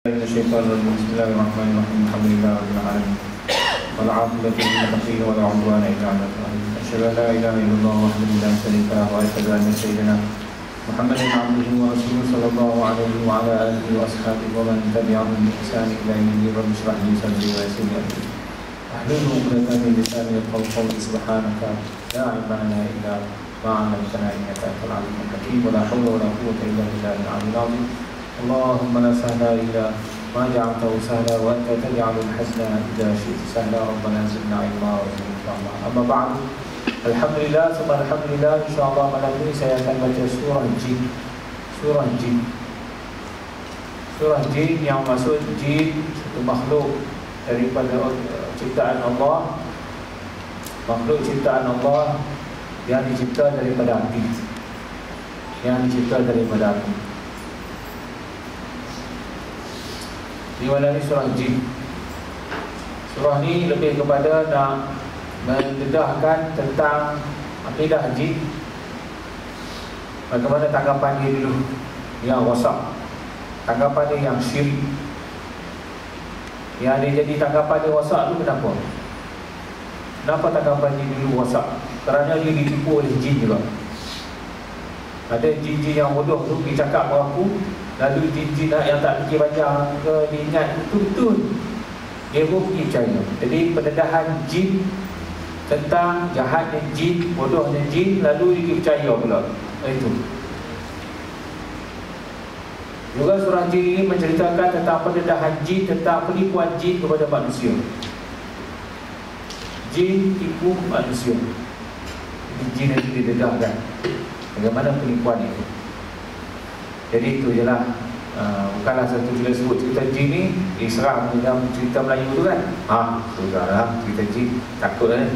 Bismillahirrahmanirrahim. Alhamdulillahirabbil alamin. Wal 'aqibatu lil muttaqin wa la 'udwana illa 'alal zalimin. Asyhadu an la ilaha illallah wahdahu la syarika lahu wa asyhadu anna sayyidina Muhammadan 'abduhu wa rasuluhu sallallahu alaihi wa ala alihi wa ashabihi wa man tabi'ahum bi ihsan ila yaumil din. Rabbi shrah li sadri wa yassir li amri. Ahlul 'uqdatam min lisani yafqahu qawli. Subhanaka la 'ilma lana illa ma 'allamtana innaka antal 'alimul hakim. Wa la hawla wa la quwwata illa billahil 'aliyyil 'azim. Allahumma la sahla illa ma ja'altahu sahla wa anta taj'alul hazna idza syi'ta sahla. Rabbana zidna ilma wa zidna fahma. Amma ba'du. Alhamdulillah, summa alhamdulillah. InsyaAllah malam ini saya akan baca surah Jin. Surah Jin. Surah Jin yang maksud jin satu makhluk daripada ciptaan Allah. Makhluk ciptaan Allah yang dicipta daripada api. Yang dicipta daripada api. Di mana ni surah Jin. Surah ni lebih kepada nak mendedahkan tentang akidah jin. Bagaimana tanggapan dia dulu yang rosak, tanggapan dia yang syirik. Yang dia jadi tanggapan dia rosak tu kenapa? Kenapa tanggapan dia dulu rosak? Kerana dia ditipu oleh jin juga. Ada jin-jin yang bodoh tu dia cakap berapa, lalu jin-jin yang tak fikir panjang ke dia ingat betul-betul, dia pun pergi percaya. Jadi pendedahan jin tentang jahatnya jin, bodohnya jin, lalu dia percaya pula. Itu juga surah Jin ini menceritakan tentang pendedahan jin, tentang penipuan jin kepada manusia. Jin tipu manusia. Jin yang didedahkan, bagaimana penipuan itu. Jadi itu je lah. Bukanlah satu bila sebut cerita jin ni diserah dalam cerita Melayu tu kan. Sudahlah, cerita jin takut kan.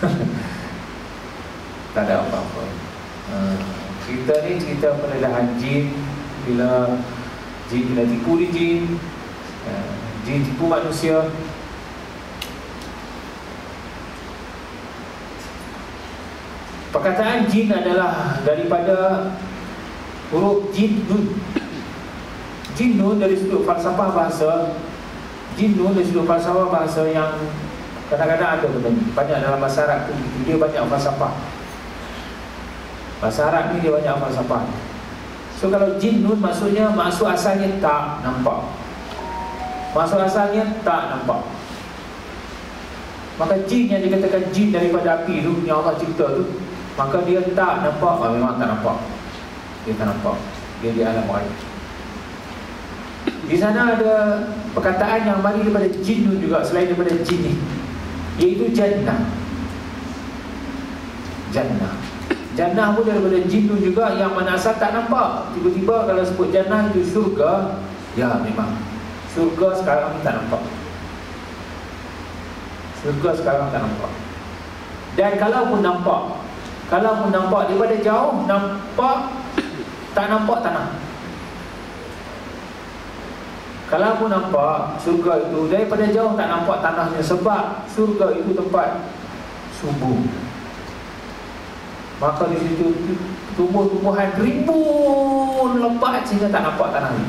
Tak ada apa-apa. Cerita ni cerita pendedahan jin. Bila jin kena tipu di jin, jin tipu manusia. Perkataan jin adalah daripada huruf jin nun. Jin nun dari sudut falsafah bahasa. Jin nun dari sudut falsafah bahasa yang kadang-kadang ada benda ni. Banyak dalam bahasa Arab tu, dia banyak falsafah. Bahasa Arab ni dia banyak falsafah. So kalau jin nun maksudnya, maksud asalnya tak nampak. Maksud asalnya tak nampak. Maka jin yang dikatakan jin daripada api tu, yang Allah cipta tu, maka dia tak nampak. Memang tak nampak. Dia tak nampak. Dia di alam gaib. Di sana ada perkataan yang mari daripada jin juga, selain daripada jin ni, iaitu jannah. Jannah. Jannah pun daripada jin juga, yang mana asal tak nampak. Tiba-tiba kalau sebut jannah itu syurga, ya memang syurga sekarang ni tak nampak. Syurga sekarang tak nampak. Dan kalaupun nampak, daripada jauh nampak, tak nampak tanah. Kalau pun nampak surga itu, daripada jauh tak nampak tanahnya. Sebab surga itu tempat subuh. Maka di situ tumbuh-tumbuhan ribuan lebat sehingga tak nampak tanahnya.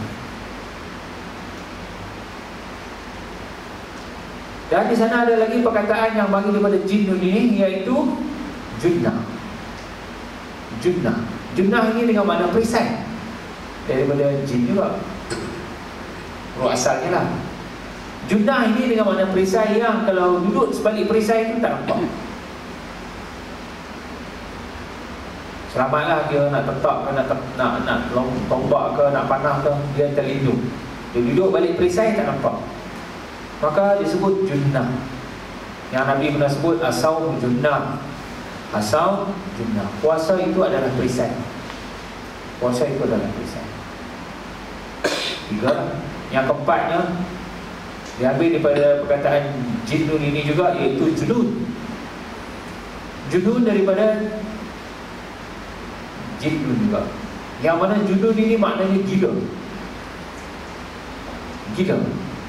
Dan di sana ada lagi perkataan yang bagi daripada jin ini, iaitu junnah. Junnah. Junnah ini dengan makna perisai, daripada jin juga. Roh asalnya lah. Junnah ini dengan makna perisai, yang kalau duduk sebalik perisai itu tak nampak. Selamatlah dia nak tetap ke, nak tombak ke, nak panah ke, dia terlindung. Dia duduk balik perisai tak nampak. Maka disebut junnah. Yang Nabi pernah sebut as-saum junnah. As-saum junnah. Puasa itu adalah perisai. Puasa itu adalah perisai. Tiga. Yang keempatnya diambil daripada perkataan jinnun ini juga, iaitu junun. Junun daripada jinnun juga, yang mana junun ini maknanya gila. Gila.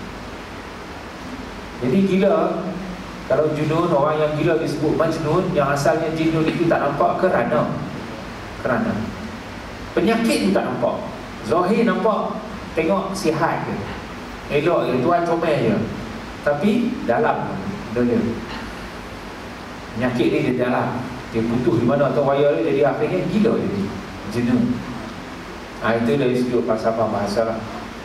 Jadi gila, kalau junun, orang yang gila disebut majnun. Yang asalnya jinnun itu tak nampak kerana penyakit itu tak nampak. Zahir nampak, tengok sihat ke. elok je, Tuhan comel je. Tapi dalam dia penyakit dia dalam. Dia putus di mana atau wayar dia, jadi akhirnya gila dia, jenuh. Itu dari sudut falsafah bahasa lah.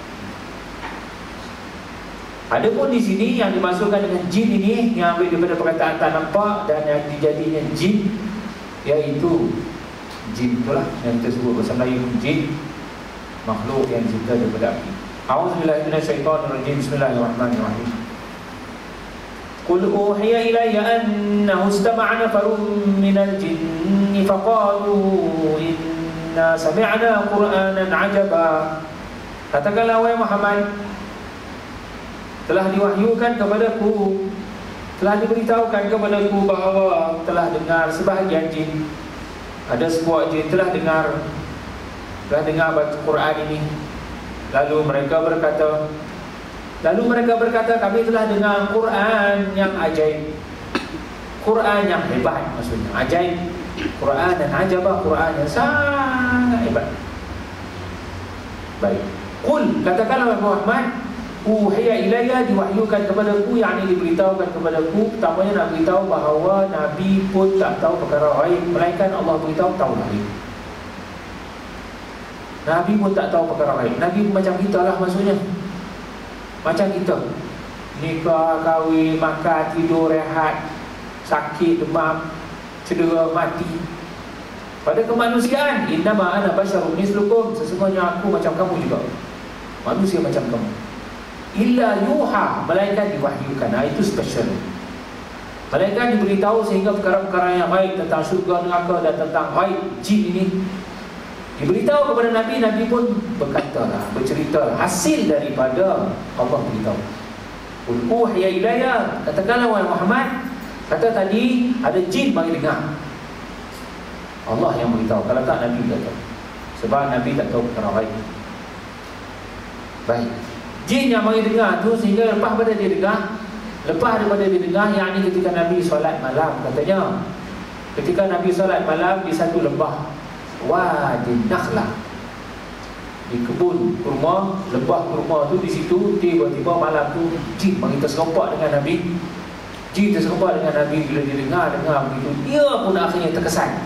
Adapun di sini yang dimasukkan dengan jin ini, yang ambil daripada perkataan tak nampak dan yang dijadinya jin, iaitu jin itulah yang kita sebut bahasa Melayu jin, makhluk yang dicipta daripada api. A'udzubillahi minasyaitonirrajim. Bismillahirrahmanirrahim. Qul uhiya ilayya annahu istama'a nafarun minal jinni faqalu inna sami'na qur'anan 'ajaba. Katakanlah wahai Muhammad, telah diwahyukan kepadaku, telah diberitahukan kepadaku bahawa telah dengar sebahagian jin, ada sebuah jin telah dengar baca Quran ini. Lalu mereka berkata, kami telah dengar Quran yang ajaib, Quran yang hebat, maksudnya ajaib, Quran dan ajabah, Quran yang sangat hebat. Baik, Qul, katakanlah Muhammad, uhiya ilayya, diwahyukan kepadaku, yakni diberitahukan kepadaku. Pertamanya nak beritahu bahawa Nabi pun tak tahu perkara ghaib, melainkan Allah beritahu tahu ghaib. Nabi pun tak tahu perkara ghaib. Nabi pun macam kita lah, maksudnya macam kita, nikah, kahwin, makan, tidur, rehat, sakit, demam, cedera, mati. Pada kemanusiaan, innama ana basyarun mislukum, sesungguhnya aku macam kamu juga, manusia macam kamu. Illa yuha, malaikat diwahyukan. Itu special. Malaikat diberitahu sehingga perkara-perkara yang baik tentang syurga, neraka dan tentang ghaib jin ini diberitahu kepada Nabi. Nabi pun berkatalah, bercerita hasil daripada Allah beritahu. Qul uhiya ilayya, katakanlah wahai Muhammad, kata tadi ada jin bagi dengar, Allah yang beritahu. Kalau tak, Nabi tak tahu, sebab Nabi tak tahu perkara ghaib. Baik, jin yang bagi dengar tu, sehingga lepas daripada dia dengar, yakni ketika Nabi solat malam, katanya ketika Nabi solat malam di satu lembah Wadi Nakhlah, di kebun kurma, lembah kurma tu, di situ tiba-tiba malam tu jin bagi terserempak dengan Nabi. Jin terserempak dengan Nabi. Bila dia dengar begitu, dia pun akhirnya terkesan,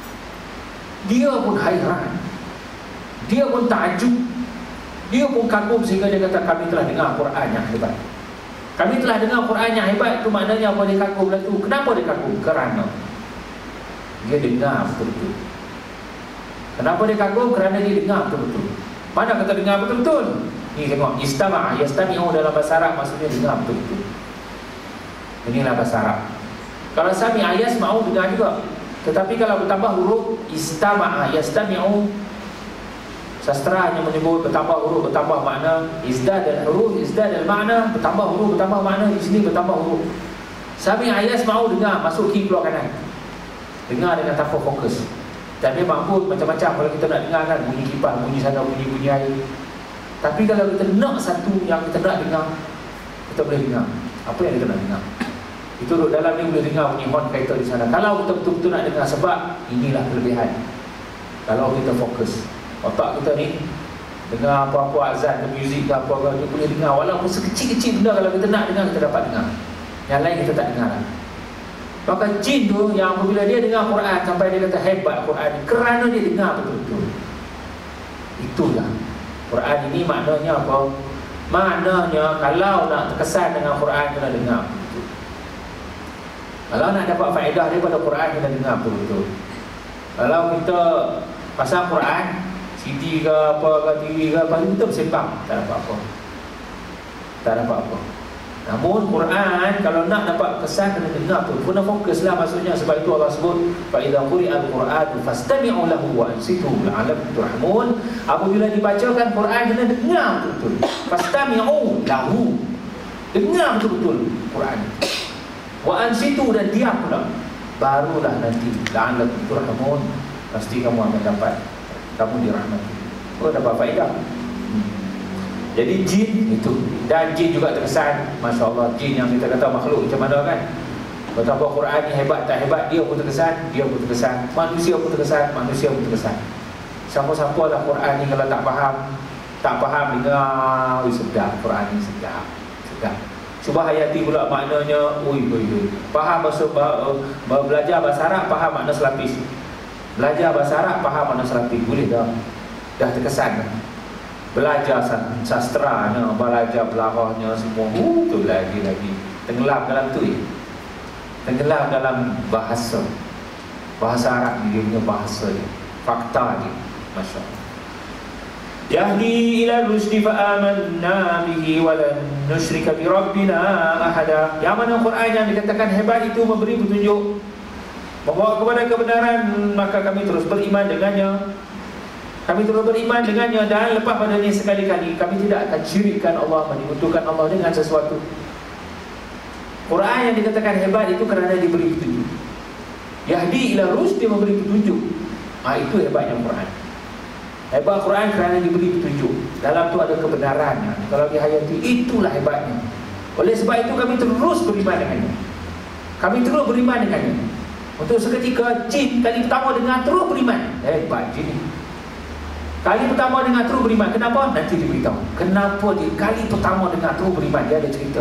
dia pun hairan, dia pun takjub, dia pun kagum, sehingga dia kata, kami telah dengar Quran yang hebat. Kami telah dengar Quran yang hebat. Itu maknanya apa dia kagum lah tu. Kenapa dia kagum? Kerana dia dengar betul-betul. Kenapa dia kagum? Kerana dia dengar betul-betul. Mana kata dengar betul-betul? Ni tengok, istama'a, yastami'u dalam bahasa Arab maksudnya dengar betul-betul. Inilah bahasa Arab. Kalau sami'a yasma'u, dengar juga. Tetapi kalau bertambah huruf, istama'a yastami'u, sastra hanya menyebut bertambah huruf, bertambah makna. Izdad al-huruf, izdad al-makna, bertambah huruf, bertambah makna. Di sini bertambah huruf. Sami'a yasma'u, dengar, masuk key keluar kanan. Dengar dengan tanpa fokus. Dan memang pun macam-macam kalau kita nak dengar kan, bunyi kipas, bunyi sana, bunyi air. Tapi kalau kita nak satu yang kita nak dengar, kita boleh dengar apa yang kita nak dengar. Itu duduk dalam ni boleh dengar bunyi horn kereta di sana. Kalau kita betul-betul nak dengar, sebab inilah kelebihan. Kalau kita fokus, otak kita ni dengar apa-apa azan ke muzik ke apa-apa, kita boleh dengar. Walaupun sekecil-kecil benda, kalau kita nak dengar, kita dapat dengar. Yang lain kita tak dengar lah. Maka jin tu yang apabila dia dengar Quran, sampai dia kata hebat Quran, kerana dia dengar betul-betul. Itulah Quran ini maknanya apa? Maknanya kalau nak terkesan dengan Quran, kena dengar betul-betul. Kalau nak dapat faedah daripada Quran, kena dengar betul-betul. Kalau kita pasang Quran, CD ke apa ke TV ke apa, kita bersembang, tak dapat apa. Tak dapat apa. Namun Quran kalau nak dapat kesan, kena dengar tu, kena fokuslah maksudnya. Sebab itu Allah sebut, fa idza quri'al Qur'an fastami'u lahu wa ansitu la'allakum turhamun. Apabila dibacakan Quran, kena dengar betul-betul. Fastami'u lahu, dengar betul-betul Quran. Wa ansitu, dan diam pula. Barulah nanti la'allakum turhamun, pasti kamu akan dapat, kamu dirahmati. Oh, dapat faedah. Jadi jin itu, dan jin juga terkesan. Masya Allah, jin yang kita kata makhluk macam mana kan, betapa Quran ni hebat tak hebat, dia pun terkesan, dia pun terkesan. Manusia pun terkesan, manusia pun terkesan. Siapa-siapa lah Quran ni kalau tak faham, Tak faham, dengar, sedap, Quran ni sedap. Cuba hayati pula maknanya, faham belajar bahasa Arab, faham makna selapis. Belajar bahasa Arab, faham makna selapis. Boleh dah terkesan. Belajar sastranya, belajar belarahnya semua, tu lagi tenggelam dalam tu ya. Tenggelam dalam bahasa Arab ni, dia punya bahasa dia, fakta dia. Masya Allah. Yahdi ila rusdi fa amanna bihi wa lan nusyrika bi rabbina ahada. Yang mana Quran yang dikatakan hebat itu memberi petunjuk, membawa kepada kebenaran, maka kami terus beriman dengannya. Kami terus beriman dengannya, dan lepas padanya sekali-kali kami tidak akan syirikkan Allah, menyekutukan Allah dengan sesuatu. Quran yang dikatakan hebat itu kerana diberi petunjuk. Yahdi ila rusdi, dia memberi petunjuk. Itu hebatnya Quran. Hebat Quran kerana diberi petunjuk. Dalam tu ada kebenarannya. Kalau dihayati, itulah hebatnya. Oleh sebab itu kami terus beriman dengannya. Kami terus beriman dengannya. Untuk seketika jin kali pertama dengar terus beriman. Hebat jin. Kali pertama dengar terus beriman. Kenapa? Nanti diberitahu kenapa dia kali pertama dengar terus beriman. Dia ada cerita.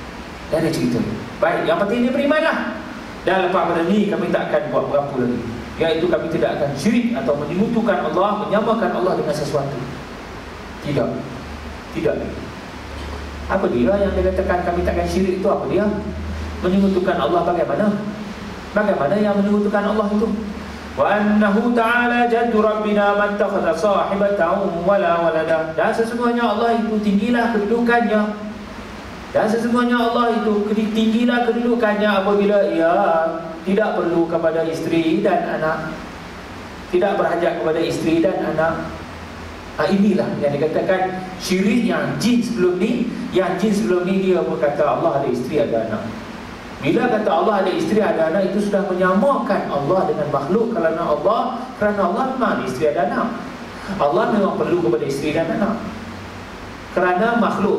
Baik, yang penting dia berimanlah. Dan lepas pada ni kami tak akan buat berapa lagi, iaitu kami tidak akan syirik atau menyekutukan Allah, menyamakan Allah dengan sesuatu. Tidak lagi. Apa dia yang dikatakan kami tak akan syirik itu? Apa dia? Menyekutukan Allah bagaimana? Bagaimana yang menyekutukan Allah itu? Wa annahu ta'ala jaddu rabbina man takhadha sahibatan wala walada. Dan sesungguhnya Allah itu tinggilah kedudukannya. Dan sesungguhnya Allah itu tinggilah kedudukannya apabila ia tidak perlu kepada isteri dan anak, tidak berhajat kepada isteri dan anak. Inilah yang dikatakan syirik yang jin sebelum ni. Yang jin sebelum ni dia berkata Allah ada isteri ada anak. Bila kata Allah ada isteri ada anak, itu sudah menyamakan Allah dengan makhluk. Kerana Allah memang ada isteri ada anak. Allah memang perlu kepada isteri dan anak. Kerana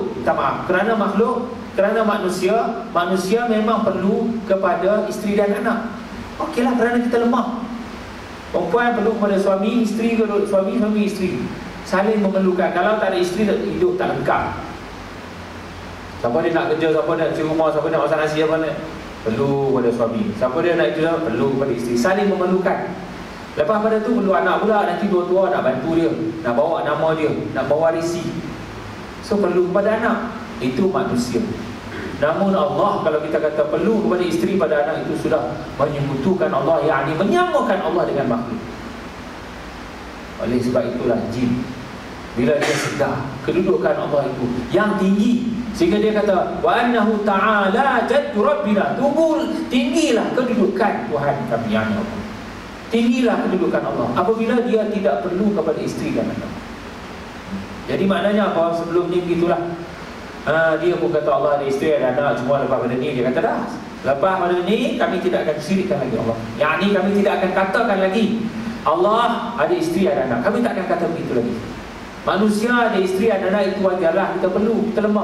manusia memang perlu kepada isteri dan anak. Okeylah, kerana kita lemah. Perempuan perlu kepada suami, isteri kepada suami isteri. Saling memerlukan. Kalau tak ada isteri, hidup tak lengkap. Siapa dia nak kerja, siapa nak cuci rumah, siapa nak masak nasi, siapa nak, perlu kepada suami. Siapa dia nak kerja, perlu kepada isteri. Saling memerlukan. Lepas pada tu perlu anak pula. Nanti tua-tua nak bantu dia, nak bawa nama dia, nak bawa warisi. So perlu kepada anak. Itu manusia. Namun Allah, kalau kita kata perlu kepada isteri pada anak, itu sudah menyekutukan Allah, yakni menyamakan Allah dengan makhluk. Oleh sebab itulah jin, bila dia sedar kedudukan Allah itu yang tinggi, sehingga dia kata wa annahu ta'ala jaddu rabbina, tinggilah kedudukan Tuhan kami yang Allah. Tinggilah kedudukan Allah apabila dia tidak perlu kepada isteri dan anak. Jadi maknanya apa? Sebelum ni begitulah. Dia pun kata Allah ada isteri ada anak, cuma lepas pada ni dia kata dah, lepas pada ni kami tidak akan syirikkan lagi Allah. Yang ni kami tidak akan katakan lagi Allah ada isteri ada anak. Kami tak akan kata begitu lagi. Manusia ada isteri ada anak itu wajarlah, kita perlu, kita lemah.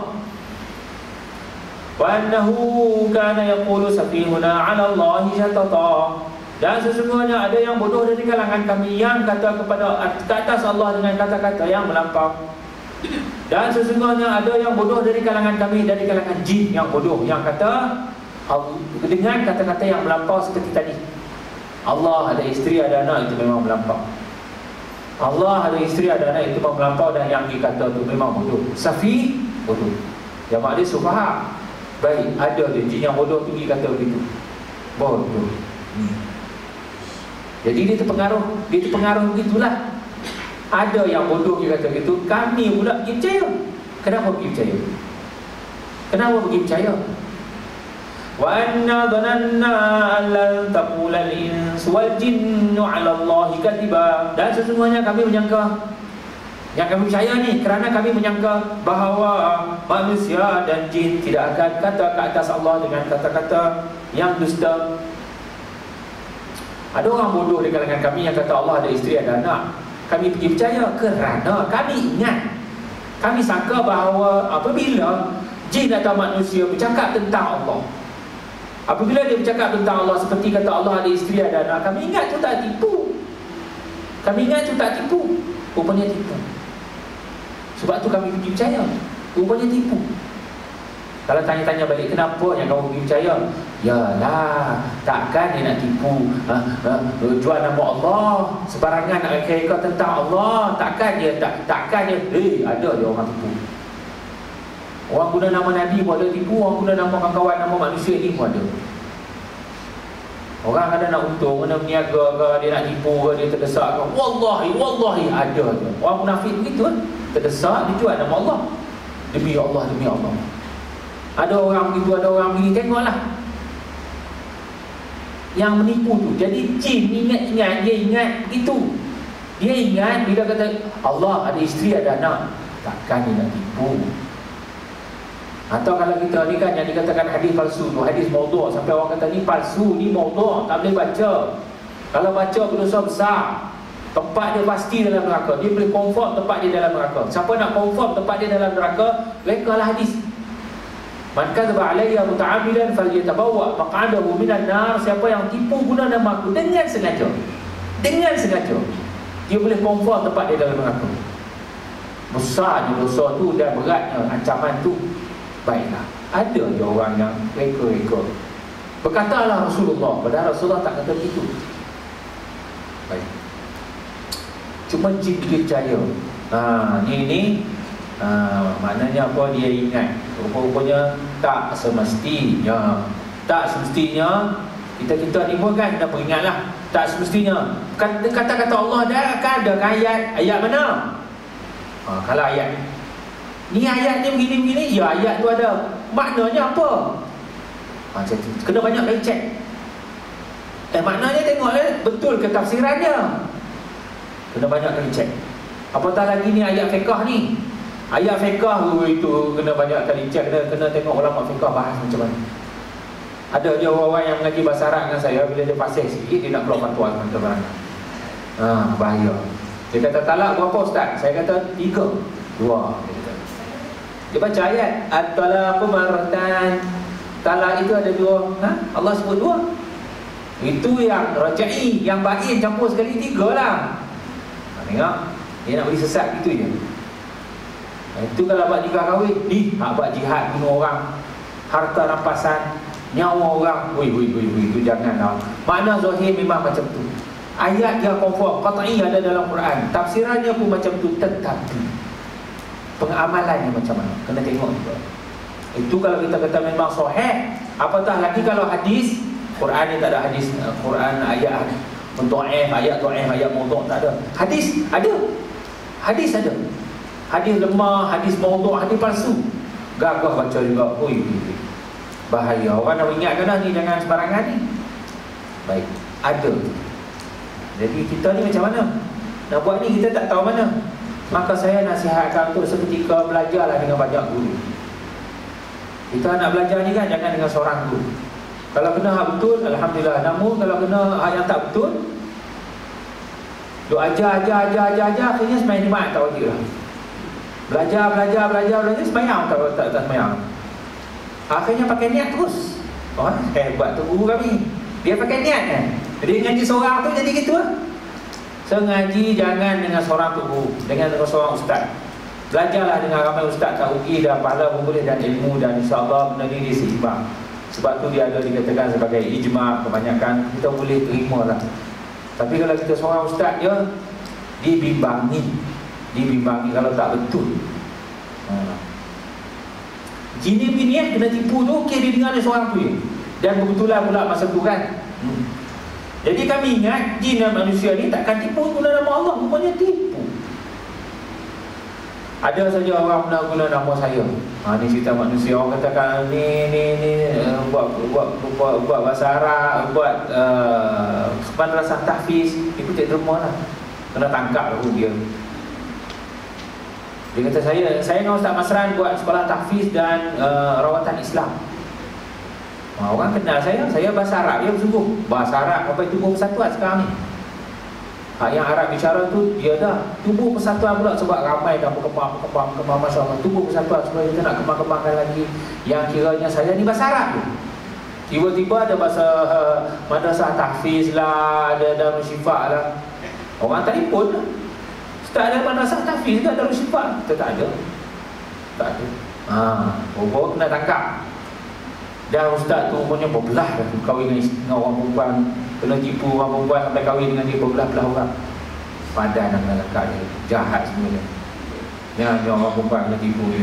Wa annahu kana yaqulu safihuna 'ala Allahi syatata. Dan sesungguhnya ada yang bodoh dari kalangan kami yang kata ke atas Allah dengan kata-kata yang melampau. Dan sesungguhnya ada yang bodoh dari kalangan kami, dari kalangan jin yang bodoh, yang kata dengan kata-kata yang melampau seperti tadi. Allah ada isteri ada anak, itu memang melampau. Allah ada isteri ada anak, itu memang melampau. Dan yang dikata itu memang bodoh. Safi, bodoh. Yang makna sufaha. Baik, ada dia jin yang bodoh tinggi kata begitu. Bodoh. Jadi dia terpengaruh begitulah. Ada yang bodoh dia kata gitu, kami pula pergi percaya. Kenapa pergi percaya? Wa anna dhananna an lan taqula al-insu wal jinnu 'ala Allahi kadhiba. Dan sesungguhnya kami menyangka, yang kami percaya ni kerana kami menyangka bahawa manusia dan jin tidak akan kata ke atas Allah dengan kata-kata yang dusta. Ada orang bodoh di kalangan kami yang kata Allah ada isteri ada anak. Kami pergi percaya kerana kami ingat, kami sangka bahawa apabila jin atau manusia bercakap tentang Allah, apabila dia bercakap tentang Allah seperti kata Allah ada isteri ada anak, kami ingat tu tak tipu. Rupanya tipu. Sebab tu kami pergi percaya. Rupanya tipu. Kalau tanya-tanya balik, kenapa yang kamu pergi percaya? Yalah, takkan dia nak tipu jual nama Allah, sebarangan nak reka tentang Allah. Takkan dia takkan dia ada je orang tipu. Orang guna nama Nabi pun ada tipu. Orang guna nama kawan-kawan, nama manusia ni pun ada. Orang ada nak untung, kena berniaga ke, dia nak tipu ke, dia terdesak ke, wallahi ada je. Orang munafik begitu kan, terdesak, dia jual nama Allah. Demi Allah. Ada orang begitu, ada orang begini, tengoklah yang menipu tu. Jadi jin ingat, dia ingat begitu. Dia ingat bila kata Allah ada isteri, ada anak, takkan dia nak tipu. Atau kalau kita ni kan yang dikatakan hadis palsu tu, hadis maudhu', sampai orang kata ni palsu, ni maudhu', tak boleh baca. Kalau baca berdosa besar. Tempat dia pasti dalam neraka. Dia boleh confirm tempat dia dalam neraka. Siapa nak confirm tempat dia dalam neraka, rekalah hadis. Man kadzaba alayya muta'ammidan falyatabawwa maq'adahu minan nar. Siapa yang tipu guna nama aku dengan sengaja, dia boleh confirm tempat dia dalam neraka. Besarnya dosa tu dan beratnya ancaman tu. Baiklah, ada je orang yang reka-reka. Berkatalah Rasulullah, padahal Rasulullah tak kata begitu. Baik. Cuma jin dia percaya. Ni maknanya apa, dia ingat. Rupanya tak semestinya. Kita ni pun kan kena peringatlah. Tak semestinya. Kata-kata Allah dah kan ada ayat mana? Kalau ayat ni ayatnya begini-begini, ya ayat tu ada. Maknanya apa? Macam tu. Kena banyak kali cek. Maknanya tengok betul ke tafsirannya. Kena banyak kali cek. Apatah lagi ni ayat fiqh ni. Ayat fiqh itu kena banyak kali cek. Kena tengok ulama fiqh bahas macam mana. Ada je orang yang mengaji bahasa Arab dengan saya, bila dia fasih sikit dia nak keluar fatwa macam-macam. Bahaya. Dia kata talak berapa ustaz? Saya kata 3, 2. Dia baca ayat at-talaqu marratan. Talak itu ada 2. Allah sebut 2. Itu yang raja'i, yang bain campur sekali 3 lah. Tengok, dia nak beri sesat gitu je. Itu kalau buat nikah kahwin, buat jihad bunuh orang, harta rampasan, nyawa orang, itu janganlah. Makna zahir memang macam tu. Ayat dia confirm, qat'i ada dalam Quran. Tafsirannya pun macam tu, tetapi pengamalannya macam mana, kena tengok juga. Itu kalau kita kata memang sahih. Apatah lagi kalau hadis. Quran ni tak ada hadis. Quran ayat dhaif, ayat dhaif, ayat maudhu' tak ada. Hadis ada. Hadis lemah, hadis maudhu', hadis palsu. Gagah baca juga. Bahaya. Orang nak ingatkan dah ni, jangan sembarangan ni. Baik, ada. Jadi kita ni macam mana nak buat ni, kita tak tahu mana. Maka saya nasihatkan untuk seketika belajarlah dengan banyak guru. Kita nak belajar ni kan jangan dengan seorang guru. Kalau kena hak betul, alhamdulillah. Namun kalau kena hak yang tak betul, duk ajar, akhirnya semain jemaat tak wajib lah. Belajar, semayang tak semayang. Akhirnya pakai niat terus. Hebat tu guru kami. Dia pakai niat kan. Jadi ngaji seorang tu jadi gitu lah. So ngaji jangan dengan seorang guru, dengan seorang ustaz. Belajarlah dengan ramai ustaz, tak rugi dan pahala pun boleh, dan ilmu, dan insya-Allah benda ni diseimbang. Sebab tu dia ada dikatakan sebagai ijma', kebanyakan kita boleh terima lah. Tapi kalau kita seorang ustaz dia dibimbangi kalau tak betul. Jini-biniat kena tipu tu, okey dia dengar seorang tu je. Dan kebetulan pula masa tu kan. Jadi kami ingat jin dan manusia ni takkan tipu guna nama Allah, rupanya tipu. Ada saja orang pernah guna nama saya. Ni cerita manusia, orang katakan ni buat bahasa Arab, buat madrasah tahfiz, ikut tak terima lah. Kena tangkap dulu dia. Dia kata saya dengan Ustaz Masran buat sekolah tahfiz dan rawatan Islam. Orang kenal saya bahasa Arab dia bersungguh. Bahasa Arab sampai tubuh persatuan sekarang ni. Yang Arab bicara tu dia dah tubuh persatuan pula, sebab ramai dah berkembang masya-Allah. Tubuh persatuan sebab kita nak kembangkan lagi. Yang kiranya saya ni bahasa Arab tu. Tiba-tiba ada bahasa madrasah tahfiz lah, ada Darul Syifa lah. Orang telefon lah. Ustaz ada madrasah tahfiz ke Darul Syifa? Kita tak ada. Tak ada. Bawa kena tangkap. Dan ustaz tu umurnya berbelah dah tu, kahwin dengan orang perempuan, kena tipu orang perempuan sampai kahwin dengan dia berbelah-belah orang. Padan nak kena tangkap dia. Jahat semuanya. Ni orang perempuan kena tipu dia.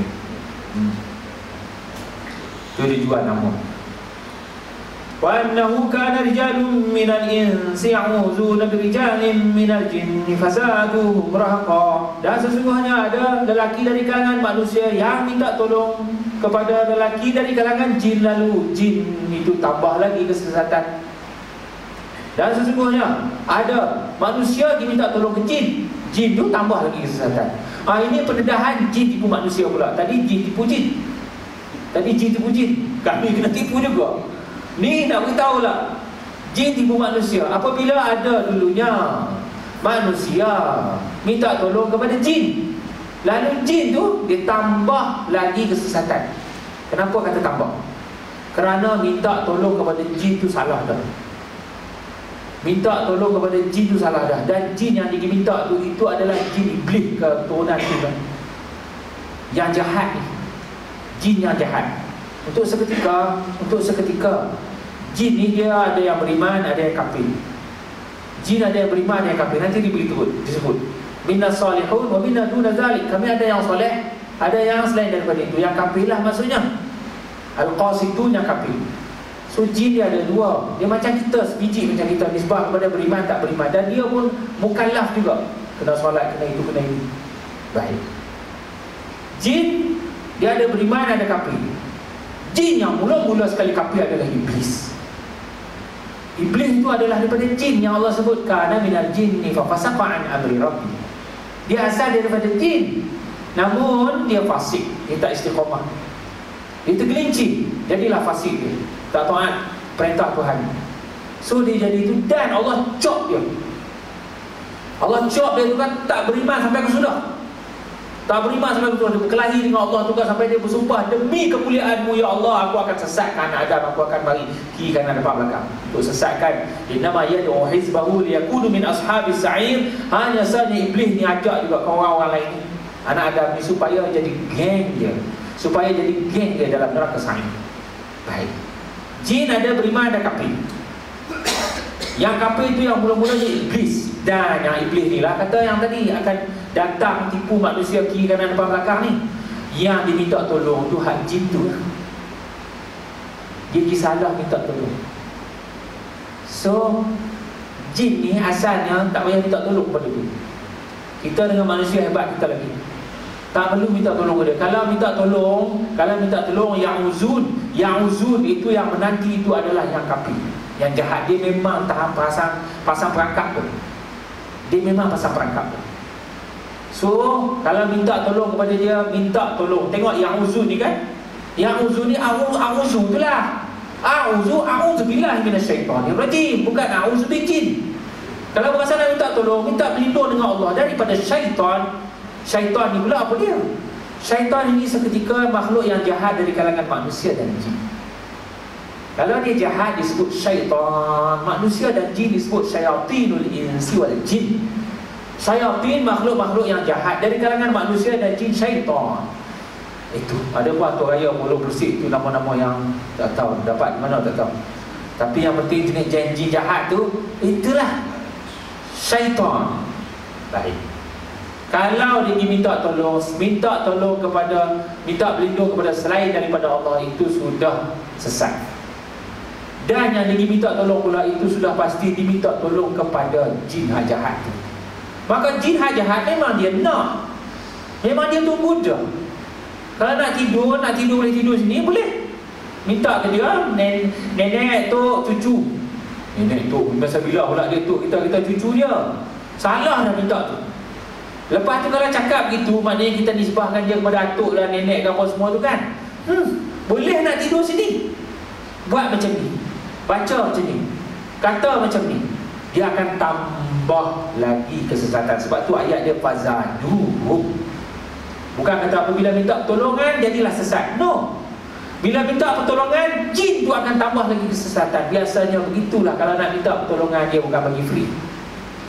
Tu dia jual nama. Wa annahu kana rijalun minal insi ya'uzuna birijalin minal jinni fazaduhum rahaqa. Dan sesungguhnya ada lelaki dari kalangan manusia yang minta tolong kepada lelaki dari kalangan jin, lalu jin itu tambah lagi kesesatan. Dan sesungguhnya ada manusia yang minta tolong ke jin, jin itu tambah lagi kesesatan. Ini pendedahan jin tipu manusia pula. Tadi jin tipu jin, tadi jin tipu jin, kami kena tipu juga. Ni nak beritahu lah, jin tipu manusia. Apabila ada dulunya manusia minta tolong kepada jin, lalu jin tu dia tambah lagi kesesatan. Kenapa kata tambah? Kerana minta tolong kepada jin tu salah dah. Minta tolong kepada jin tu salah dah. Dan jin yang diminta tu itu adalah jin iblis keturunan tu, yang jahat ni. Jin yang jahat. Untuk seketika jin ni dia ada yang beriman, ada yang kafir. Jin ada yang beriman, ada yang kafir. Nanti disebut minnas salihun wa minna duna zalik. Kami ada yang soleh, ada yang selain daripada itu. Yang kafir lah maksudnya. Al-qasidun yang kafir. So jin dia ada dua. Dia macam kita, sebiji macam kita, nisbah kepada beriman tak beriman. Dan dia pun mukallaf juga, kena solat, kena itu, kena ini. Baik. Jin dia ada beriman, ada kafir. Jin yang mula-mula sekali kafir adalah iblis. Iblis itu adalah daripada jin yang Allah sebut kana minal jinni fa fasaqa an amri rabbi. Dia asal daripada jin, namun dia fasik, dia tak istiqamah. Dia tergelincir, jadilah fasik dia, tak taat perintah Tuhan. So dia jadi itu, dan Allah cop dia. Allah cop dia tu kan, tak beriman sampai ke sudah. Tak beriman sampai betul, dia berkelahi dengan Allah tu kan, sampai dia bersumpah, demi kemuliaan-Mu ya Allah, aku akan sesatkan Adam, aku akan bagi kiri kanan depan belakang untuk sesatkan. Innama yad'u hizbahu liyakunu min ashabis sa'ir. Hanya saja iblis ni ajak juga kawan orang lain ni, anak Adam ni, supaya jadi geng dia, supaya jadi geng dia dalam neraka sa'ir. Baik. Jin ada beriman, ada kafir. Yang kafir itu yang mula-mula ni iblis. Dan yang iblis ni lah kata yang tadi akan datang tipu manusia kiri kanan depan belakang ni. Yang diminta tolong tu hak jin tu lah. Dia salah minta tolong. So jin ni asalnya tak payah minta tolong pada dia. Kita dengan manusia hebat kita lagi, tak perlu minta tolong kepada dia. Kalau minta tolong yang uzun itu yang menanti itu adalah yang kafir, yang jahat. Dia memang tahap pasang perangkap tu. Dia memang pasang perangkap tu. So kalau minta tolong kepada dia, minta tolong. Tengok yang uzun ni kan, yang uzun ni a'udzu tu lah. A'udzu billahi minasyaitanir rajim, bukan a'udzu bijin. Kalau berasa nak minta tolong, minta berlindung dengan Allah daripada syaitan. Syaitan ni pula apa dia? Syaitan ini seketika makhluk yang jahat dari kalangan manusia dan jin. Kalau dia jahat disebut syaitan, manusia dan jin disebut syayatinul insi wal jin. Syayatin makhluk-makhluk yang jahat dari kalangan manusia dan jin, syaitan. Itu ada pun atur raya Mula Persik tu, nama-nama yang tak tahu dapat di mana, tak tahu. Tapi yang penting jenis janji jahat tu, itulah syaitan. Baik. Kalau dia minta tolong minta berlindung kepada selain daripada Allah, itu sudah sesat. Dan yang dia minta tolong pula itu sudah pasti diminta tolong kepada jin hak jahat tu. Maka jin hak jahat memang dia nak, memang dia tunggu dah. Kalau nak tidur boleh tidur sini, boleh. Minta ke dia, nenek tu cucu. Nenek tu masa bila pula dia tu, kita cucu dia. Salah dah minta tu. Lepas tu kalau cakap gitu, maknanya kita nisbahkan dia kepada atuk dan nenek dan apa semua tu kan. Boleh nak tidur sini, buat macam ni, baca macam ni, kata macam ni, dia akan tambah lagi kesesatan. Sebab tu ayat dia fazadu. Bukan kata apabila minta pertolongan jadilah sesat. No. Bila minta pertolongan, jin tu akan tambah lagi kesesatan. Biasanya begitulah kalau nak minta pertolongan, dia bukan bagi free.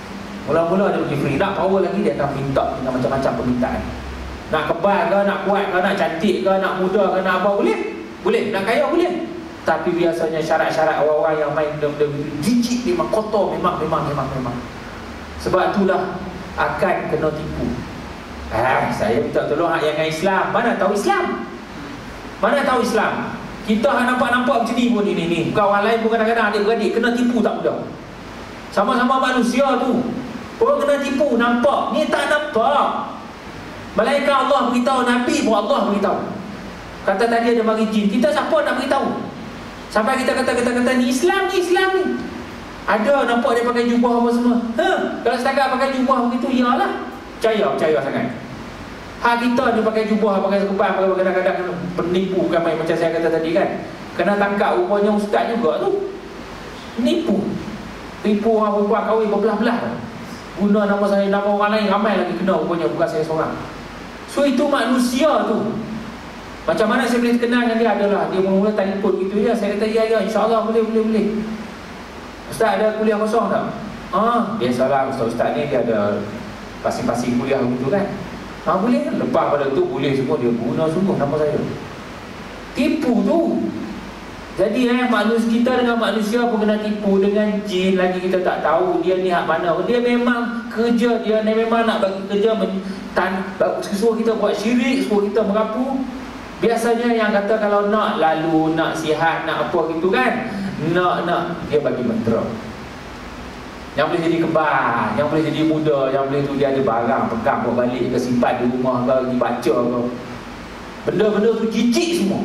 Mula-mula dia pergi free. Nak power lagi, dia akan minta dengan macam-macam permintaan. Nak kebal ke, nak kuat ke, nak cantik ke, nak muda ke, nak apa, boleh. Boleh, nak kaya boleh. Tapi biasanya syarat-syarat orang-orang yang main benda-benda jijik, memang kotor, memang. Sebab itulah akan kena tipu. Saya minta tolong hak yang Islam. Mana tahu Islam? Mana tahu Islam? Kita nampak-nampak macam ni pun ni. Bukan orang lain pun kadang-kadang adik-beradik kena tipu tak mudah. Sama-sama manusia tu pun kena tipu, nampak. Ni tak nampak. Malaikat Allah beritahu, Nabi pun Allah beritahu. Kata tadi ada bagi jin. Kita siapa nak beritahu? Sampai kita kata ni Islam ni. Ada nampak dia pakai jubah apa semua. Kalau setakat pakai jubah begitu, iyalah. Percaya sangat. Hak kita ni pakai jubah, pakai serban, pakai kadang-kadang penipu kan, macam saya kata tadi kan. Kena tangkap rupanya ustaz juga tu. Nipu orang perempuan kahwin berbelah-belah. Guna nama saya, nama orang lain, ramai lagi kena rupanya, bukan saya seorang. So itu manusia tu. Macam mana saya boleh kenal dengan dia? Adalah dia mula-mula telefon gitu je. Saya kata ya insya-Allah boleh. Ustaz ada kuliah kosong tak? Biasalah ustaz ni dia ada pasing-pasing kuliah gitu kan. Boleh. Lepas pada tu boleh semua, dia guna sungguh nama saya. Tipu tu. Jadi manusia kita dengan manusia pun kena tipu. Dengan jin lagi kita tak tahu dia ni hak mana. Dia memang kerja dia ni memang nak bagi kerja suruh kita buat syirik, suruh kita merapu. Biasanya yang kata kalau nak lalu, nak sihat, nak apa gitu kan, nak dia bagi mentera. Yang boleh jadi kebal, yang boleh jadi muda, yang boleh tu dia ada barang pegang buat balik ke, simpan di rumah ke, pergi baca ke. Benda-benda tu jijik semua.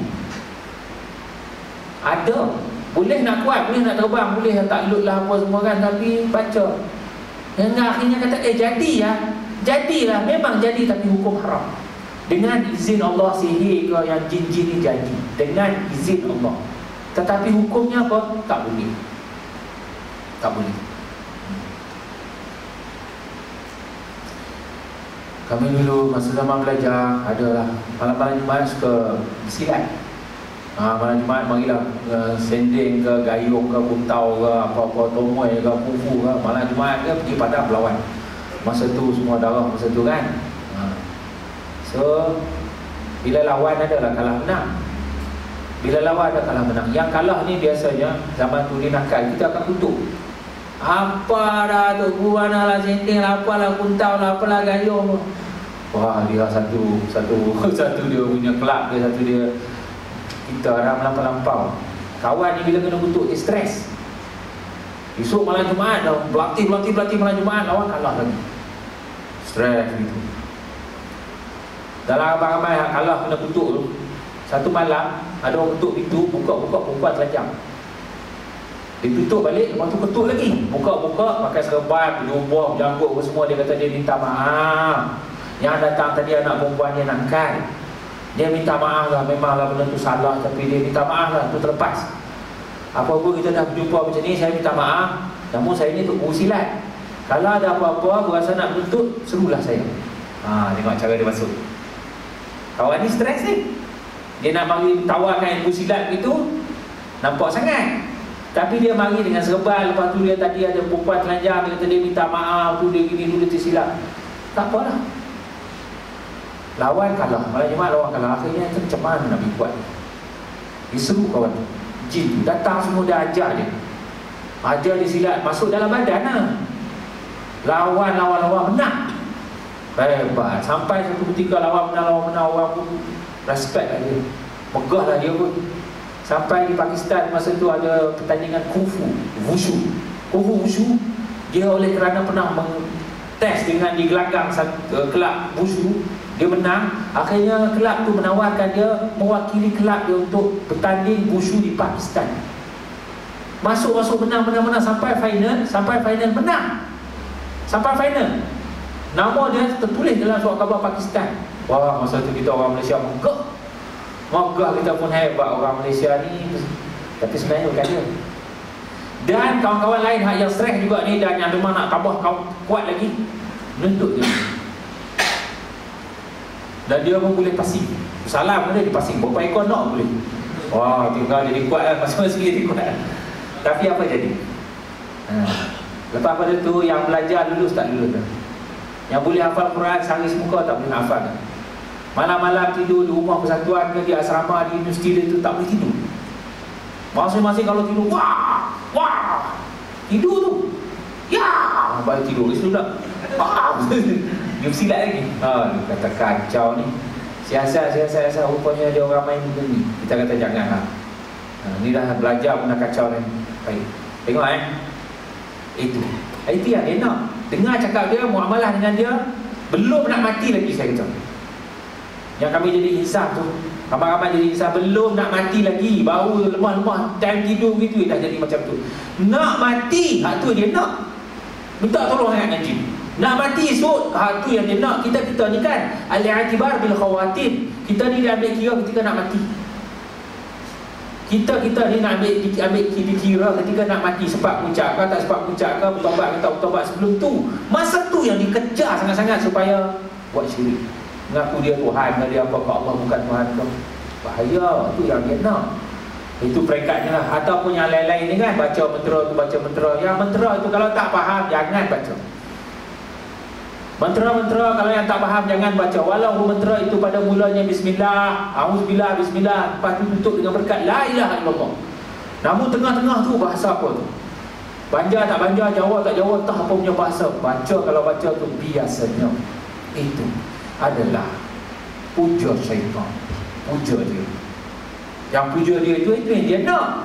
Ada. Boleh nak kuat, boleh nak terbang, boleh takluk lah apa semua kan, tapi baca. Hingga akhirnya kata jadilah, memang jadi tapi hukum haram. Dengan izin Allah sihir ke yang jin-jin ni jadi, dengan izin Allah. Tetapi hukumnya apa? Tak boleh. Kami dulu masa zaman belajar adalah malam-malam Jumaat suka silat. Malam Jumaat marilah sending ke, gayung ke, puntau ke, apa-apa tomoy ke, kufu ke. Malam Jumaat ke pergi padang berlawan. Masa tu semua darah masa tu kan. So bila lawan adalah kalah menang. Yang kalah ni biasanya zaman tu dia nakal, kita akan kutuk. Apa dah tu gua lah sending lah, apalah puntau lah, apalah gayung. Wah, dia satu dia punya kelab dia, satu dia. Kita orang melampau-lampau. Kawan ni bila kena kutuk dia stres. Esok malam Jumaat dah berlatih malam Jumaat, lawan kalah lagi. Stres gitu. Dalam ramai kalah kena kutuk tu, satu malam ada orang ketuk pintu, buka perempuan telanjang. Dia tutup balik, lepas tu ketuk lagi. Buka pakai serban, jubah, janggut apa semua. Dia kata dia minta maaf. Yang datang tadi anak perempuan dia nakal. Dia minta maaf lah, memanglah benda tu salah, tapi dia minta maaf lah, tu terlepas. Apa-apa kita dah berjumpa macam ni, saya minta maaf. Namun saya ni tu silat. Kalau ada apa-apa berasa nak tuntut, serulah saya. Tengok cara dia masuk. Kawan ni stres ni. Dia nak mari tawarkan ilmu silat begitu, nampak sangat. Tapi dia mari dengan serban. Lepas tu dia tadi ada perempuan telanjang, dia kata dia minta maaf, tu dia gini, tu dia tersilap. Tak apalah. Lawan kalah. Malam Jumaat lawan kalah. Akhirnya macam mana nak buat? Dia seru kawan tu. Jin tu datang semua, dia ajar dia. Ajar dia silat, masuk dalam badan lah. Lawan, menang. Hebat. Sampai satu ketika lawan menang, orang pun respect lah dia, megah lah dia pun. Sampai di Pakistan masa tu ada pertandingan Kung-Fu Wushu. Dia oleh kerana pernah tes dengan di gelanggang kelab Wushu, dia menang. Akhirnya kelab tu menawarkan dia mewakili kelab dia untuk bertanding Wushu di Pakistan. Masuk menang sampai final menang. Sampai final. Nama dia tertulis dalam surat khabar Pakistan. Wah, masa tu kita orang Malaysia megah kita pun hebat orang Malaysia ni. Tapi sebenarnya bukan dia. Dan kawan-kawan lain yang stres juga ni, dan yang memang nak tambah kuat lagi, menuntut dia. Dan dia pun boleh pasing. Salam dia dipasing, berapa ekor nak boleh. Wah, tinggal jadi kuat lah, masing-masing jadi kuat. Tapi apa jadi? Lepas pada tu yang belajar lulus tak lulus dah. Yang boleh hafal Quran sehari semuka tak boleh hafal dah. Malam-malam tidur di rumah persatuan ke di asrama di universiti dia tu tak boleh tidur. Masing-masing kalau tidur wah tidur tu. Ya, baru tidur sudah. Dia bersilat lagi. Dia kata kacau ni. Siasat rupanya ada orang main benda ni. Kita kata janganlah. Ni dah belajar pun dah kacau ni. Baik. Tengok Itu yang dia nak. Dengar cakap dia, muamalah dengan dia, belum nak mati lagi saya kata. Yang kami jadi insaf tu, ramai-ramai jadi insaf, belum nak mati lagi, baru lemah-lemah time tidur gitu dah jadi macam tu. Nak mati, hak tu dia nak. Minta tolong ayat ngaji. Nak mati esok, hak tu yang dia nak. Kita ni kan al-i'tibar bil khawatir. Kita ni dia ambil kira ketika nak mati. Kita ni nak ambil kira ketika nak mati. Sebab puncak ke tak sebab puncak ke, bertobat ke tak bertobat sebelum tu. Masa tu yang dikejar sangat-sangat supaya buat syirik, mengaku dia Tuhan ke dia apa ke Allah bukan Tuhan ke. Bahaya. Itu yang dia nak. Itu peringkatnya lah. Ataupun yang lain-lain ni kan, baca mentera. Yang mentera itu kalau tak faham jangan baca. Mentera kalau yang tak faham jangan baca. Walau mentera itu pada mulanya bismillah, auzubillah, bismillah, lepas tu tutup dengan berkat la ilaha illallah. Namun tengah-tengah tu bahasa apa tu? Banjar tak banjar, Jawa tak Jawa, tak apa punya bahasa. Baca kalau baca tu biasanya itu adalah puja syaitan. Puja dia. Yang puja dia itu yang dia nak.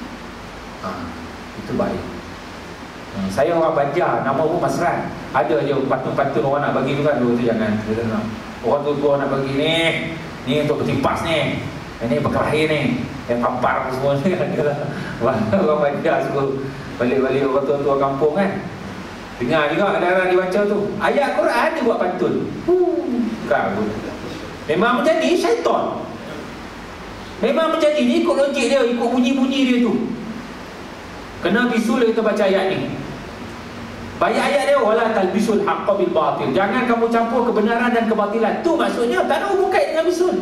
Itu baik. Saya orang Banjar, nama pun Masran. Ada je pantun-pantun orang nak bagi tu kan. Tu jangan. Orang tu nak bagi ni untuk bertimpas ni. Ini berkelahi ni. Yang pampar semua ni adalah orang Banjar suka balik-balik orang tua-tua kampung kan. Dengar juga kadang-kadang dibaca tu. Ayat Quran dia buat pantun. Memang menjadi syaitan. Memang menjadi ni ikut logik dia, ikut bunyi-bunyi dia tu. Kena bisul kita baca ayat ni. Baik ayat dia, wala talbisul haqqa bil batil. Jangan kamu campur kebenaran dan kebatilan. Tu maksudnya tak ada hubung kait dengan bisul.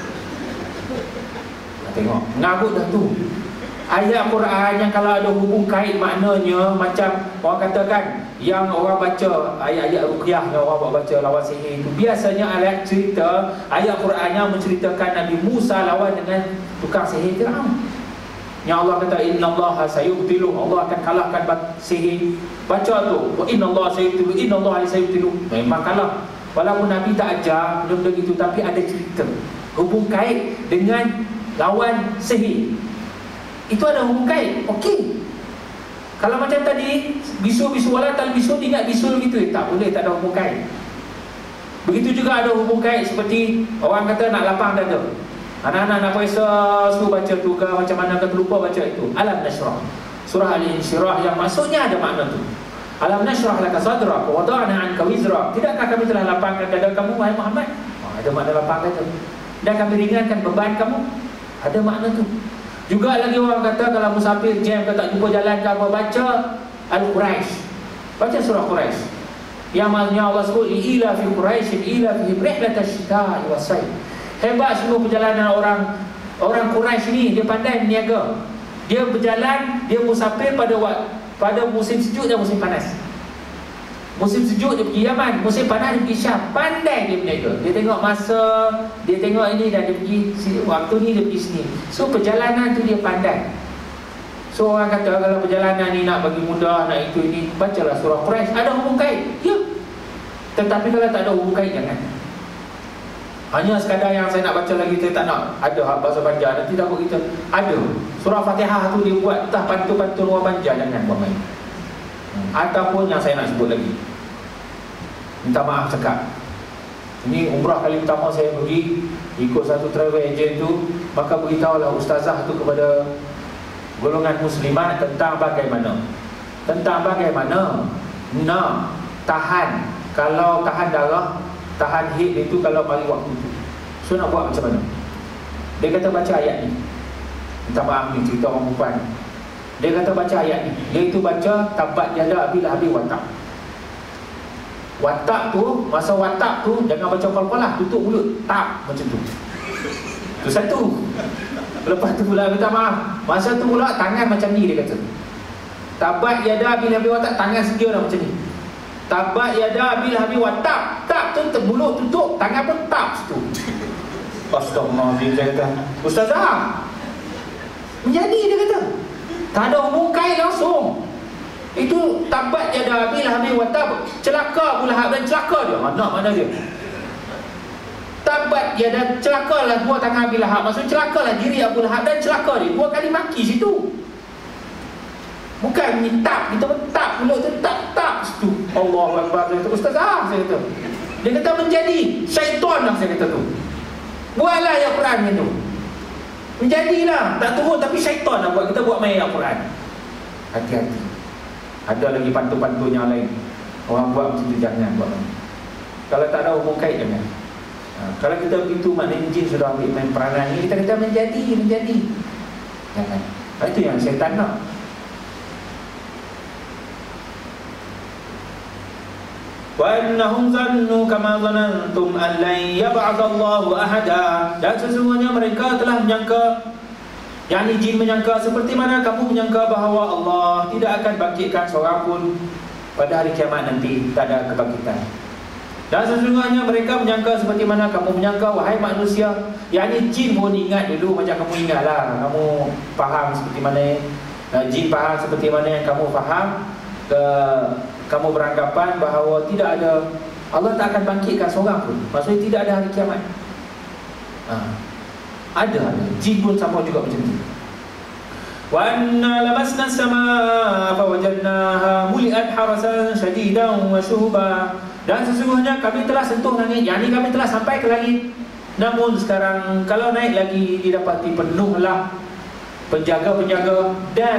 Tengok, mengarut dah tu. Ayat Quran yang kalau ada hubung kait maknanya macam orang katakan yang orang baca ayat-ayat ruqyah yang orang baca lawan sihir itu, biasanya ayat cerita ayat Quran yang menceritakan Nabi Musa lawan dengan tukang sihir Firaun. Yang Allah kata innallaha sayubtilu, Allah akan kalahkan sihir. Baca tu, wa innallaha sayubtilu, innallaha sayubtilu. Memang kalah. Walaupun Nabi tak ajar benda begitu, tapi ada cerita hubung kait dengan lawan sihir. Itu ada hubung kait. Okey. Kalau macam tadi bisul-bisul wala tal bisul, ingat bisul gitu, tak boleh, tak ada hubung kait. Begitu juga ada hubung kait seperti orang kata nak lapang dada. Anak-anak nak puasa suruh baca tu ke macam mana ke, terlupa baca itu. Alam nashrah. Surah Al-Insyirah yang maksudnya ada makna tu. Alam nashrah laka sadrak wa wada'na 'anka wizrak. Tidakkah kami telah lapangkan dada kamu wahai Muhammad? Ada makna lapang dada. Dan kami ringankan beban kamu. Ada makna tu. Juga lagi orang kata kalau musafir jam ke tak jumpa jalan ke apa, baca Al-Quraisy. Baca surah Quraisy. Yang maksudnya Allah sebut ila fi Quraisy ila fi rihlatash shita'i was-sayf. Hebat semua perjalanan orang Quraisy ni, dia pandai berniaga. Dia berjalan, dia musafir pada musim sejuk dan musim panas. Musim sejuk dia pergi Yaman, musim panas dia pergi Syam. Pandai dia berniaga. Dia tengok masa, dia tengok ini dan dia pergi waktu ni dia pergi sini. So perjalanan tu dia pandai. So orang kata kalau perjalanan ni nak bagi mudah, nak itu ini, bacalah surah Quraisy. Ada hubung kait? Ya. Tetapi kalau tak ada hubung kait jangan. Hanya sekadar yang saya nak baca lagi, saya tak nak ada bahasa Banjar, nanti takut kita ada surah Fatihah tu dia buat entah pantun-pantun orang Banjar, jangan buat main. Ataupun yang saya nak sebut lagi, minta maaf cakap, ini umrah kali pertama saya pergi ikut satu travel agent tu, maka beritahulah ustazah tu kepada golongan muslimat tentang bagaimana nak tahan, kalau tahan darah, tahan haid itu kalau bagi waktu tu. So nak buat macam mana? Dia kata baca ayat ni. Minta maaf ni cerita orang perempuan. Dia kata baca ayat ni. Dia itu baca tabat yada bila habis watak. Watak tu, masa watak tu jangan baca qal-qalah, tutup mulut. Tak macam tu. Tu satu. Lepas tu pula minta maaf. Masa tu pula tangan macam ni dia kata. Tabat yada bil habi watab, tangan sedia dah macam ni. Tabat yada bil habi watab, tab tu mulut tutup, tangan pun tab situ. Astagfirullahaladzim, saya kata, Ustazah, menjadi dia kata. Tak ada hubung kait langsung. Itu tabat yada bil habi watab, celaka Abu Lahab dan celaka dia. Mana dia? Tabat yada, celakalah dua tangan Abu Lahab. Maksud celakalah diri Abu Lahab dan celaka dia. Dua kali maki situ. Bukan ni tap, kita pun tap mulut tu, tap situ. Allahu Akbar. Saya kata, Ustazah, saya kata. Dia kata menjadi syaitan lah, saya kata tu. Buatlah ayat Quran itu. Menjadilah, tak turun tapi syaitan lah buat. Kita buat main ayat Quran. Hati-hati. Ada lagi pantun-pantun yang lain. Orang buat macam tu, jangan buat. Kalau tak ada hubung kait, jangan. Kalau kita begitu, maknanya jin sudah ambil main peranan ni. Kita kata menjadi. Jangan. Itu yang syaitan nak. وَأَنَّهُمْ ظَنُّوا كَمَا ظَنَنْتُمْ أَنْ لَنْ يَبْعَثَ اللَّهُ أَحَدًا. Dan sesungguhnya mereka telah menyangka, yakni jin menyangka seperti mana kamu menyangka bahawa Allah tidak akan bangkitkan seorang pun pada hari kiamat nanti. Tak ada kebangkitan. Dan sesungguhnya mereka menyangka seperti mana kamu menyangka, wahai manusia. Yakni jin pun ingat dulu macam kamu ingatlah. Kamu faham seperti mana, jin faham seperti mana yang kamu faham. Kamu beranggapan bahawa tidak ada, Allah tak akan bangkitkan seorang pun. Maksudnya tidak ada hari kiamat. Ada. Jin pun sama juga macam itu. Wa anna lamasna as-samaa fa wajadnaha muli'at harasan shadidan wa shuhuba. Dan sesungguhnya kami telah sentuh langit, yakni kami telah sampai ke langit. Namun sekarang kalau naik lagi didapati penuhlah penjaga-penjaga dan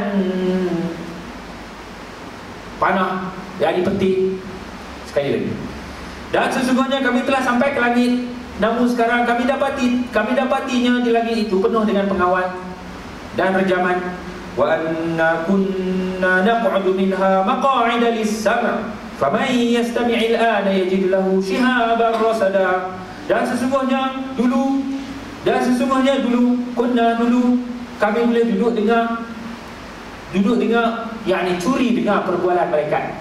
panah, jadi peti. Sekali lagi. Dan sesungguhnya kami telah sampai ke langit, namun sekarang kami dapatinya di langit itu penuh dengan pengawal dan rejaman. Wa anna kunna naq'udu minha maq'ida lis-sam', faman yastami' al-ana yajid lahu shihaban rasada. Dan sesungguhnya dulu kami boleh duduk dengar, yakni curi dengar perbualan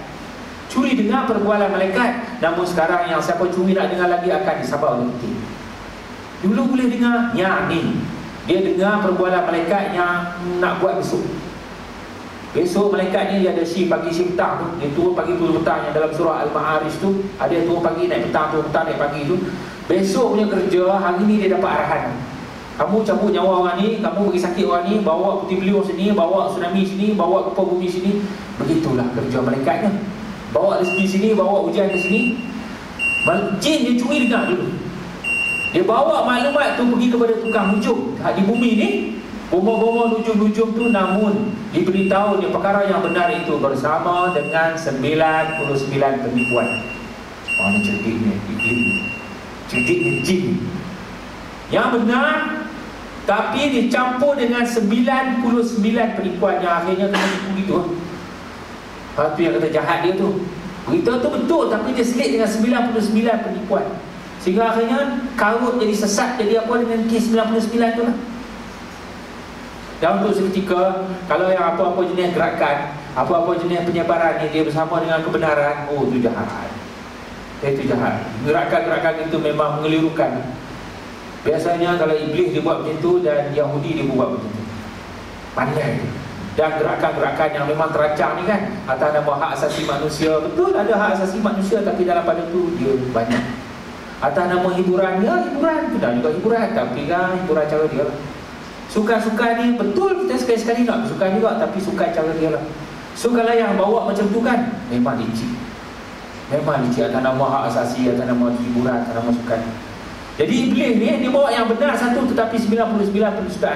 malaikat. Namun sekarang yang siapa curi nak dengar lagi akan disabar oleh peti. Dulu boleh dengar, yakni dia dengar perbualan malaikat yang nak buat besok malaikat ni dia ada shift pagi, shift petang tu. Dia turun pagi, turun petang. Yang dalam surah Al-Ma'arij tu ada yang turun pagi, naik petang, turun petang, naik pagi tu. Besok punya kerja, hari ni dia dapat arahan. Kamu cabut nyawa orang ni, kamu bagi sakit orang ni, bawa putih beliau sini, bawa tsunami sini, bawa gempa bumi sini. Begitulah kerja malaikatnya. Bawa rezeki sini, bawa ujian ke sini. Jin dia curi dengar dulu. Dia bawa maklumat tu pergi kepada tukang nujum di bumi ni. Bomo-bomo nujum-nujum tu, namun diberitahu dia perkara yang benar itu bersama dengan 99 penipuan. Ni cerdiknya iblis, cerdiknya jin. Yang benar tapi dicampur dengan 99 penipuan yang akhirnya kena tipu gitu. Itu yang kata jahat dia tu. Berita tu betul tapi dia selit dengan 99 penipuan. Sehingga akhirnya karut jadi sesat, jadi apa dengan kes 99 tu lah. Dan untuk seketika, kalau yang apa-apa jenis gerakan, apa-apa jenis penyebaran ni dia bersama dengan kebenaran, itu jahat. Itu jahat. Gerakan-gerakan itu memang mengelirukan. Biasanya kalau iblis dia buat macam tu dan Yahudi dia buat macam tu. Pandai. Dan gerakan-gerakan yang memang terancang ni kan, atas nama hak asasi manusia. Betul ada hak asasi manusia, tapi dalam pada tu dia banyak. Atas nama hiburan, ya hiburan, sudah juga hiburan, tapi kan hiburan cara dia lah. Sukan-sukan ni betul kita sekali-sekali nak bersukan juga, tapi sukan cara dia lah. So kalau yang bawa macam tu kan, memang licik. Memang licik atas nama hak asasi, atas nama hiburan, atas nama sukan. Jadi iblis ni dia bawa yang benar satu tetapi 99 pendustaan.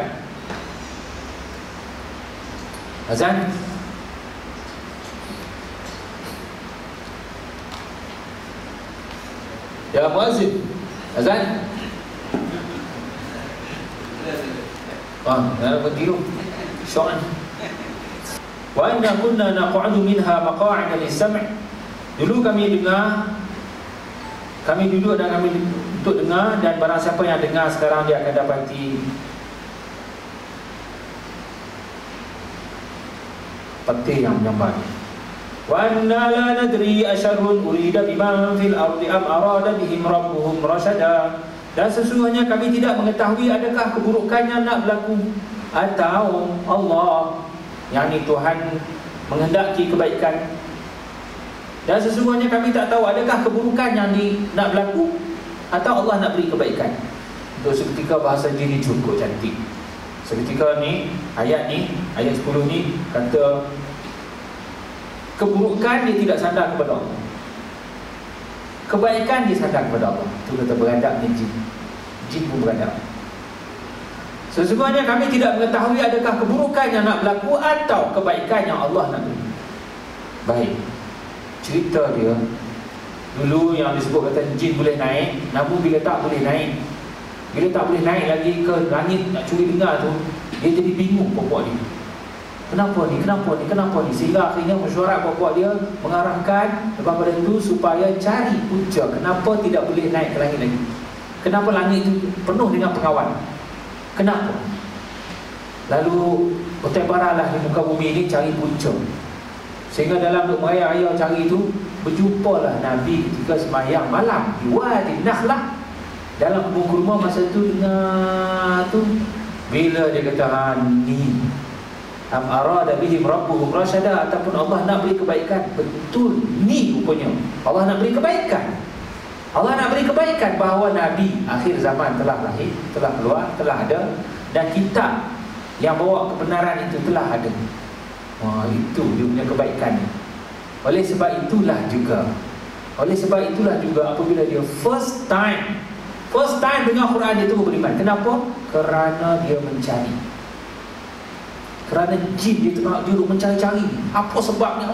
Azan. Ya muazzin. Azan. Dah bertiru. Soalan. Wa inna kunna naq'udu minha maq'ida lis-sam'. Dulu kami dengar, kami duduk dan kami untuk dengar, dan barang siapa yang dengar sekarang dia akan dapati petir yang menyambar. Wa anna la nadri asyarrun urida biman fil ardi am arada bihim rabbuhum rasyada. Dan sesungguhnya kami tidak mengetahui adakah keburukan yang nak berlaku atau Allah, yakni Tuhan, menghendaki kebaikan. Dan sesungguhnya kami tak tahu adakah keburukan yang nak berlaku atau Allah nak beri kebaikan. Untuk seketika bahasa jin ni cukup cantik. Seketika ni, ayat 10 ni kata keburukan dia tidak sandar kepada Allah, kebaikan dia sandar kepada Allah. Itu kata beradabnya jin. Jin pun beradab. Sesungguhnya kami tidak mengetahui adakah keburukan yang nak berlaku atau kebaikan yang Allah nak beri. Baik, cerita dia dulu yang disebut kata jin boleh naik, namun bila tak boleh naik, bila tak boleh naik lagi ke langit nak curi dengar tu, dia jadi bingung pokok dia. Kenapa ni? Sehingga akhirnya mesyuarat pokok dia mengarahkan lepas pada itu supaya cari punca kenapa tidak boleh naik ke langit lagi. Kenapa langit itu penuh dengan pengawal? Kenapa? Lalu bertebaralah di muka bumi ini cari punca. Sehingga dalam duk merayau cari itu, berjumpalah Nabi ketika sembahyang malam di Wadi Nakhlah. Dalam kurma masa itu dengar tu, bila dia kata ni am arada bihim rabbuhum rasyada, ataupun Allah nak beri kebaikan. Betul, ni rupanya Allah nak beri kebaikan. Allah nak beri kebaikan bahawa Nabi akhir zaman telah lahir, telah keluar, telah ada, dan kitab yang bawa kebenaran itu telah ada. Wah, itu dia punya kebaikan. Oleh sebab itulah juga apabila dia first time dengar Quran, dia tu beriman. Kenapa? Kerana dia mencari. Kerana jin dia tengah duduk mencari-cari apa sebabnya.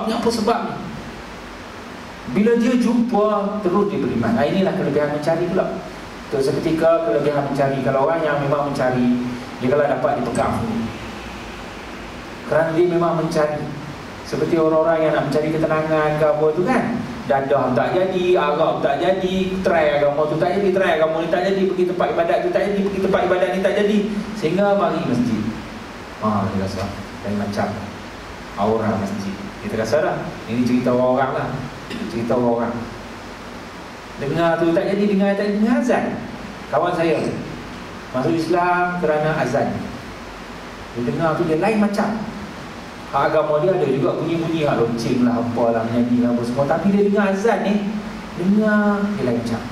Bila dia jumpa, terus dia beriman. Inilah kelebihan mencari pula. Itu seketika kelebihan mencari. Kalau orang yang memang mencari, dia kalau dapat dipegang dulu. Kerana dia memang mencari. Seperti orang-orang yang nak mencari ketenangan ke apa tu kan, dadah tak jadi, Arab tak jadi, try agama tu tak jadi, try agama ni tak jadi, pergi tempat ibadat tu tak jadi, pergi tempat ibadat ni tak jadi, sehingga mari masjid. Dia rasa lain macam aura masjid. Kita rasa dah, ini cerita orang lah. Cerita orang dengar tu tak jadi, dengar azan. Kawan saya masuk Islam kerana azan. Dia dengar tu dia lain macam. Agama dia ada juga bunyi-bunyi lonceng lah, apalah, menyanyi lah, apa semua. Tapi dia dengar azan ni, dengar dia lain macam.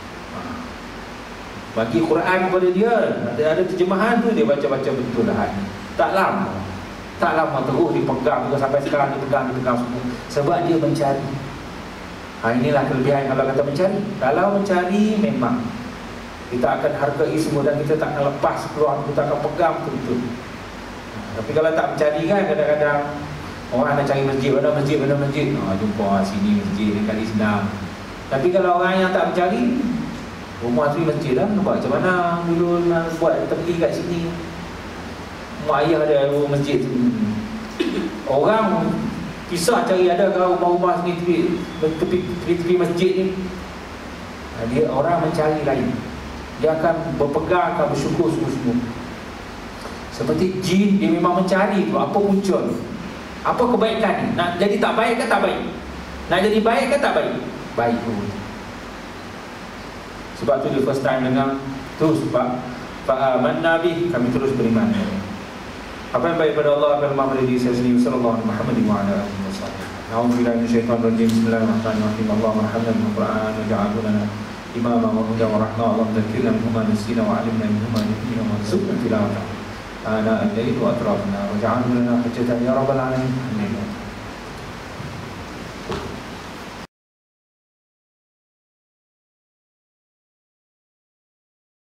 Bagi Quran kepada dia, ada terjemahan tu, dia baca-baca betul lah. Tak lama terus dipegang juga sampai sekarang, dipegang semua. Sebab dia mencari. Inilah kelebihan kalau kata mencari. Kalau mencari memang kita akan hargai semua dan kita tak akan lepas keluar, kita akan pegang betul-betul. Tapi kalau tak mencari kan, kadang-kadang orang nak cari masjid, mana masjid, jumpa sini masjid, dekat senang. Tapi kalau orang yang tak mencari, rumah tu masjid lah, nampak macam mana dulu nak buat tepi kat sini, mak ayah ada masjid tu. Orang kisah cari ada kalau rumah-rumah sini tepi masjid ni. Dia orang mencari lain, dia akan berpegang, akan bersyukur sungguh-sungguh. Seperti jin, dia memang mencari tu, apa punca tu, apa kebaikan ni. Nak jadi tak baik ke tak baik? Nak jadi baik ke tak baik? Baik tu. Sebab tu dia first time dengar tu, sebab fa'aman nabi, kami terus beriman. Apa yang baik pada Allah, apa yang lemah pada diri saya sendiri. Sallallahu alaihi wa sallam. Na'udzubillahi minasyaitanir rajim. Bismillahirrahmanirrahim. Allahumma rahmna bil Qur'an waj'alhu lana imama wa hudan wa rahma. Allahumma dzakirna minhuma nasina wa 'allimna minhuma nabiyina wa rzuqna tilawatahu ana al-layl wa atrafna waj'alhu lana hujjatan ya rabbal alamin. Amin.